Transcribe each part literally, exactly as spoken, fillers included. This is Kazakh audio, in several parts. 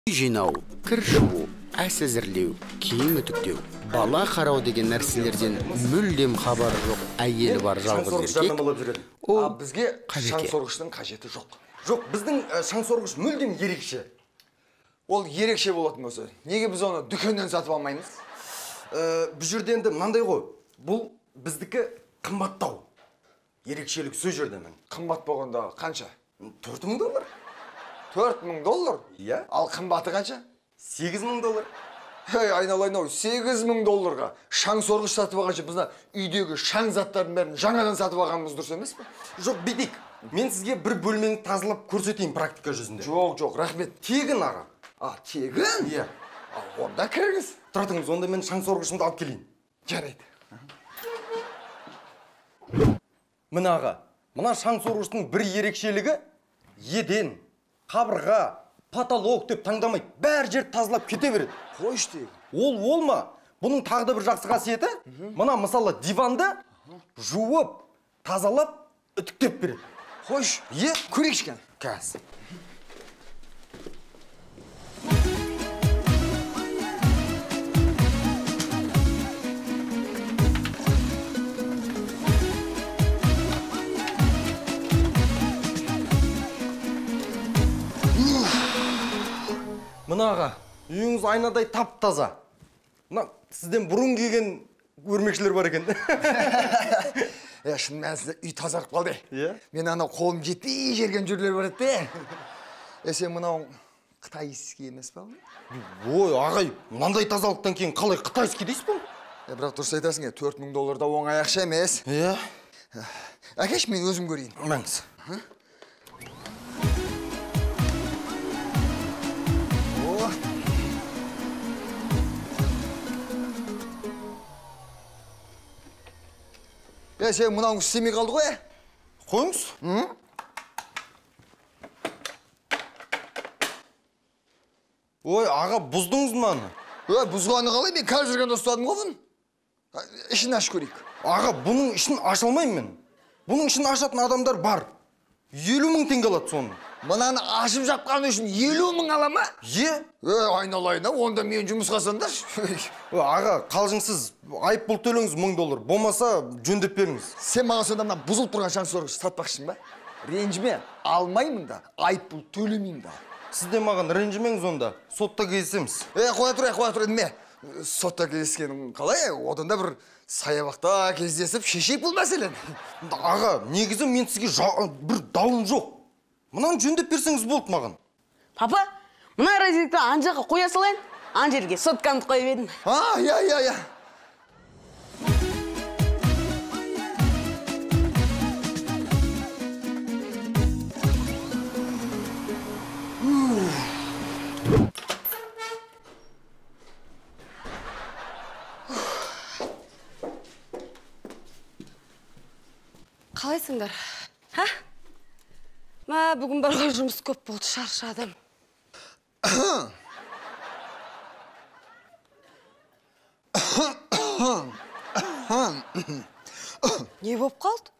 жинау, кір жуу, ас әзірлеу, киім үтіктеу, бала қарау деген нәрселерден мүлдем хабары жоқ әйелі бар жалғыз еркек. О, бізге шаң сорғыштың қажеті жоқ. Жоқ, біздің шаң сорғыш мүлдем ерекше. Ол ерекше болатын болса, неге біз оны дүкеннен сатып алмаймыз? Бұл жерде енді мынандай ғой, бұл біздікі қымбаттау. Ерекшелік сөз жердемін. Қымбат болғанда қанша? төрт мың доллар. төрт мың доллар? Иә. Ал қымбаты қанша? сегіз мың доллар. Хей, айналайын-ау, сегіз мың долларға шаң сорғыш сатып алғанша біздің үйдегі шаң заттардың бәрін жаңадан сатып алғанымыз дұрыс емес пе? Жоқ, бетек. Мен сізге бір бөлмені тазалап көрсетейін практика жүзінде. Жоқ, жоқ, рахмет. Тегін аға. А, тегін? Иә. Онда кіріңіз. Тұра тұрыңыз, онда мен шаң сорғышымды алып келейін. Жарайды. Мына аға, мына шаң сорғыштың бір ерекшелігі еден, қабырға, потолок деп таңдамайды. Бәр жер тазалап кете береді. Қойш дейік. Ол ол ма? Бұның тағы да бір жақсы қасиеті, мына мысалы диванды жуып, тазалап, үтіктеп береді. Қойш, е, көрейікшкен. Кәз. Мына аға, үйіңіз айнадай тап-таза. Мына сізден бұрын келген өрмекшілер бар екен. Е, шын мәнісінде үй тазарып қалды. Мен ана қолым жетпей жерген жүрлер бар еді. Е, сен мынау қытайский емес пе? Ой, ағай, мынандай тазалықтан кейін қалай қытайский дейсіз бе? Е, бірақ дұрыс айтасың, төрт мың долларда оңай ақша емес. Е? Әкеш, мен өзім көрейін. Мәңіз. Е, сен мұнауың істемей қалды ғой, ә? Қойыңыз? Ой, аға, бұздыңыз маны? Ой, бұзғаны қалай, мен кәл жүрген достадым ғоғын. Ішін аш көрейік. Аға, бұның ішін ашылмайым мен. Бұның ішін ашатын адамдар бар. елу мың теңге алады соны. Мынаны ашып жапқаны үшін елу мың ала ма? Е? Ой, айналайын, онда мен жұмысқа сандар. Аға, қалжыңсыз, айып бұл төліңіз мың доллар. Болмаса, жөндеп беріңіз. Сен маған сонда мына бұзылып тұрған шаң сорғыш сатпақшын ба? Ренжіме, алмаймын да, айып бұл төлемеймін да. Сіз де маған ренжімеңіз онда, сотта кездесеміз. Е, қоя тұр, қоя тұр, едіме. Сотта кездескенің қалай? Одан да бір саябақта кездесіп шешейік бұл мәселен. Аға, негізі мен сізге бір дауым жоқ. Мұнан жөндеп берсеңіз болды маған. Папа, мұна розетті ан жаққа қоя салайын, ан жерге соткамды қойып едім. А, я, я, я. Қалайсыңдар? Ха? Ма, бүгін барға жұмыс көп болды, шаршадым. Не болып қалды?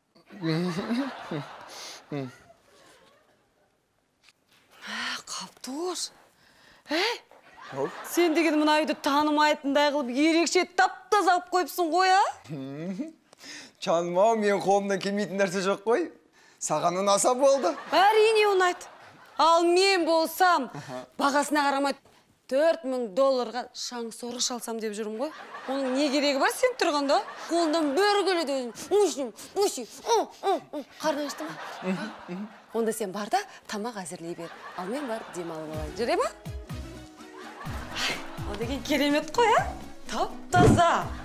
Қаптош. Әй? Сен деген мұна үйді танымайтындай қылып ерекше тап-таза алып қойыпсың ғой, а? Жаным-ау, мен қолымдан келмейтін нәрсе жоқ қой. Саған ұнаса болды. Әрине ұнайды. Ал мен болсам, бағасына қарамай төрт мың долларға шаң сорғыш алсам деп жүрмін ғой. Оның не керегі бар сен тұрғанда? Қолымдан бір келеді өзім. Үшім, үшім, қарны ашты ма? Онда сен бар да тамақ әзірлей бер. Ал мен бар демалып алайын. Жүре ма? Ол деген керемет қой, а? Тап-таза.